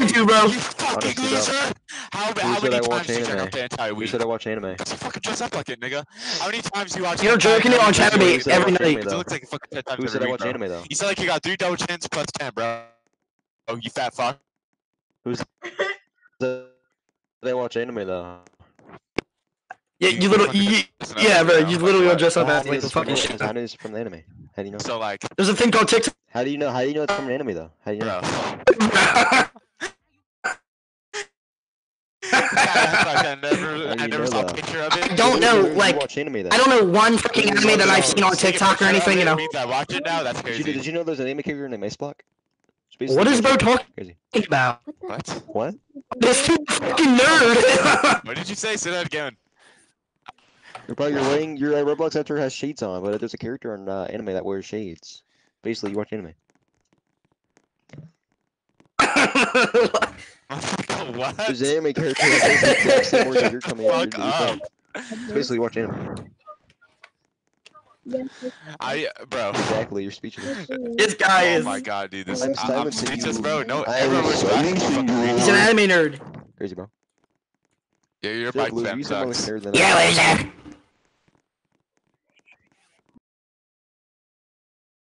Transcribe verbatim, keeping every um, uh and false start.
to, bro. You fucking Honestly, bro. loser! How, Who how said many I watch times did you check anime? out the entire Who week? said I watch anime? Because you fucking dress up like it, nigga. How many times you watch You're hentai? jerking How it many on times Saturday you Who watch said I every watch night. anime It though? looks like fucking ten times Who every said I week, watch bro. anime though? You said like you got three double chins plus ten, bro. Oh, you fat fuck. Who said I watch anime though? Yeah, You, you you little, fucking you, dressing up yeah, like bro. it, You though. Like literally what? don't dress up How as do you like know the it's from fucking the- shit. how do you know it's from the anime? How do you know? So like, There's a thing called TikTok. How do you know? How do you know it's from an anime though? How do you know? bro. I never, How do I you never know saw a that? picture of it. I don't Who- know, who- you like, watch anime then? I don't know one fucking Who- anime that I've who- seen on Take a TikTok or picture of anything, you it know. means I watch it now. That's Did you, crazy. did you know there's an anime character named Ice Block? It's basically What is bro watching- talking Crazy. about? What? What? This dude fucking nerd. What did you say? Say that again. You're probably you're wearing your uh, Roblox avatar has shades on, but there's a character in uh, anime that wears shades. Basically, you watch anime. What? There's an anime character that says the exact same words that you're coming Fuck at. You're up. It's basically watch anime. I, bro. Exactly, you're speechless. This guy Oh is. my god, dude. This I'm I, I'm silencing speechless, you. bro. No, I everyone am was asking silencing fucking you. He's an anime nerd. Crazy, bro. Yeah, you're Still, my Blue, spam you sound more sucks. like a nerd than Yeah, I am. loser.